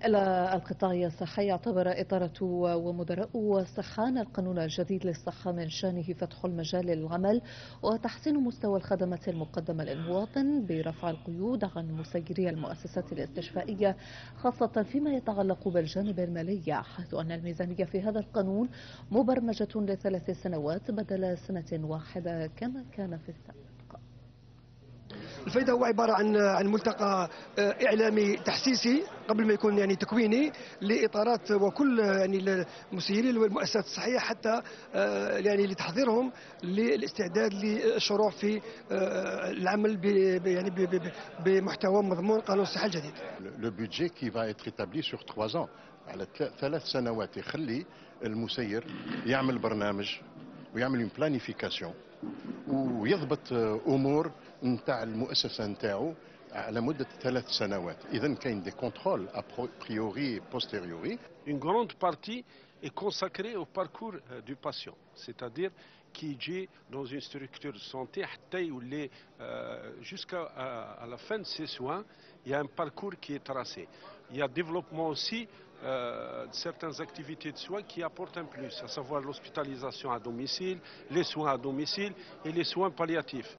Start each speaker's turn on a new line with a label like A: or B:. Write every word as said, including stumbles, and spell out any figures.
A: إلى القطاع الصحي. اعتبر إدارة ومدراء الصحة القانون الجديد للصحة من شأنه فتح المجال للعمل وتحسين مستوى الخدمات المقدمة للمواطن برفع القيود عن مسيري المؤسسات الاستشفائية، خاصة فيما يتعلق بالجانب المالي، حيث أن الميزانية في هذا القانون مبرمجة لثلاث سنوات بدل سنة واحدة كما كان في السابق.
B: الفائدة هو عبارة عن عن ملتقى إعلامي تحسيسي قبل ما يكون يعني تكويني لإطارات وكل يعني المسيرين والمؤسسات الصحية، حتى يعني لتحضيرهم للاستعداد للشروع في العمل يعني بمحتوى مضمون قانون الصحة الجديد.
C: لو بودجي كي فا ايتر ايتابلي سور ثلاث ans على ثلاث سنوات يخلي المسير يعمل برنامج ويعمل اون بلانيفيكاسيون ويضبط امور نتاع المؤسسه نتاعو على مده ثلاث سنوات. اذا كاين دي كونترول ابريوري بوستيريوري.
D: Une grande partie est consacrée au parcours du patient, c'est-à-dire qui يجي dans une structure de santé حتى يولي jusqu'à la fin de ses soins. Il y a un parcours qui est tracé. Il y a développement aussi euh, de certaines activités de soins qui apportent un plus, à savoir l'hospitalisation à domicile, les soins à domicile et les soins palliatifs.